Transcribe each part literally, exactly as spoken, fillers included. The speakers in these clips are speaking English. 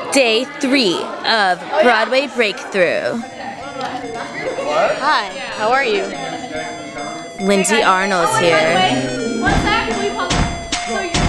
Day three of Broadway Breakthrough. Hi, how are you? Lindsay Arnold's here. One sec, can we pause? So you're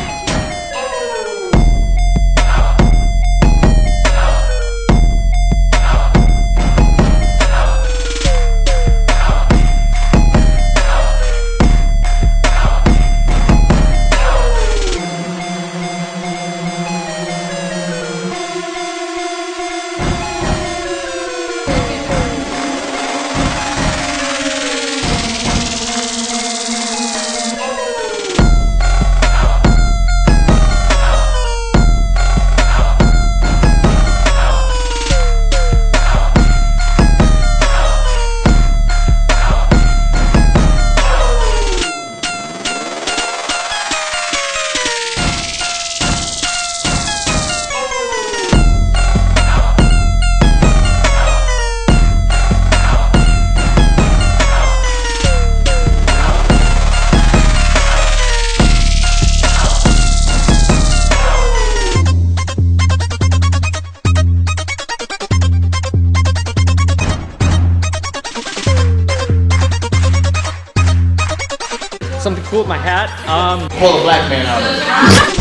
something cool with my hat. Um, Pull a black man out of it.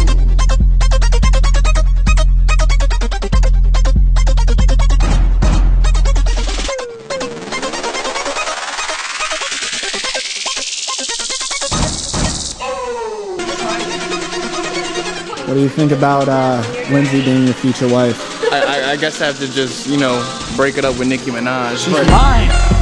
What do you think about uh, Lindsay being your future wife? I, I, I guess I have to just, you know, break it up with Nicki Minaj. She's mine!